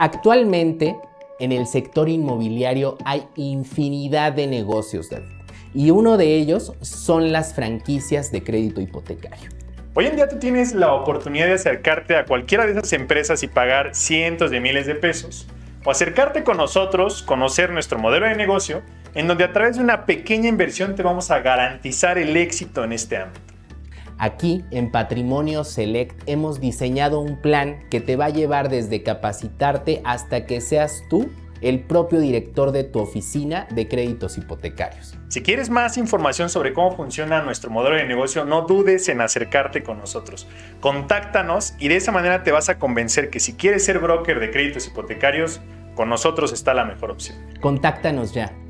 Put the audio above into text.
Actualmente, en el sector inmobiliario hay infinidad de negocios, David, y uno de ellos son las franquicias de crédito hipotecario. Hoy en día tú tienes la oportunidad de acercarte a cualquiera de esas empresas y pagar cientos de miles de pesos, o acercarte con nosotros, conocer nuestro modelo de negocio, en donde a través de una pequeña inversión te vamos a garantizar el éxito en este ámbito. Aquí en Patrimonio Select hemos diseñado un plan que te va a llevar desde capacitarte hasta que seas tú el propio director de tu oficina de créditos hipotecarios. Si quieres más información sobre cómo funciona nuestro modelo de negocio, no dudes en acercarte con nosotros. Contáctanos y de esa manera te vas a convencer que si quieres ser broker de créditos hipotecarios, con nosotros está la mejor opción. Contáctanos ya.